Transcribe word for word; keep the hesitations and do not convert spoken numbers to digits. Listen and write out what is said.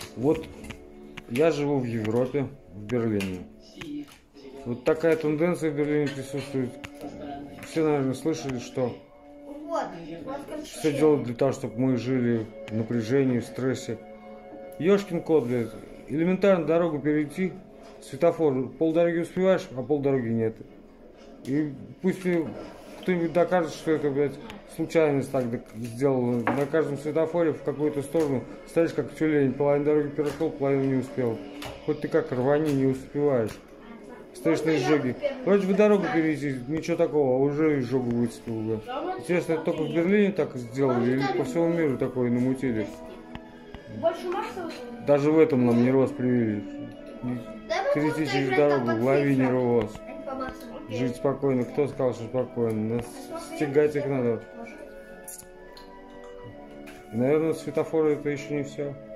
Вот я живу в Европе, в Берлине. Вот такая тенденция в Берлине присутствует. Все, наверное, слышали, что все делают для того, чтобы мы жили в напряжении, в стрессе. Ёшкин кот, блядь. Элементарно дорогу перейти, светофор, полдороги успеваешь, а полдороги нет. И пусть кто-нибудь докажет, что это, блядь, случайность так сделала. На каждом светофоре в какую-то сторону стоишь как тюлень, половину дороги перешел, половину не успел. Хоть ты как рвани, не успеваешь. Стоишь на изжоге. Вроде бы дорогу перейти, ничего такого, а уже изжогу выцепил. Интересно, это только в Берлине так сделали или по всему миру такое намутили? Даже в этом нам нервоз привели. Перейти через дорогу, в лови нервоз. Жить спокойно. Кто сказал, что спокойно? Нас стягать их надо. Наверное, светофоры это еще не все.